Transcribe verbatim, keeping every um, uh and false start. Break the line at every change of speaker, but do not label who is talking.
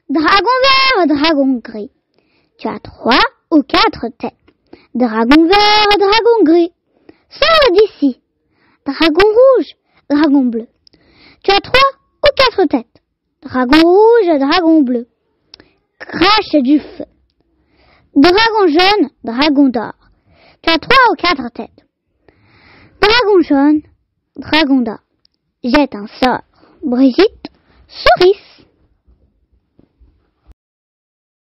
Dragon vert, dragon gris. Tu as trois ou quatre têtes. Dragon vert, dragon gris. Sors d'ici. Dragon rouge, dragon bleu. Tu as trois ou quatre têtes. Dragon rouge, dragon bleu. Crache du feu. Dragon jaune, dragon d'or. Tu as trois ou quatre têtes. Dragon jaune, dragon d'or. Jette un sort. Brigitte, souris.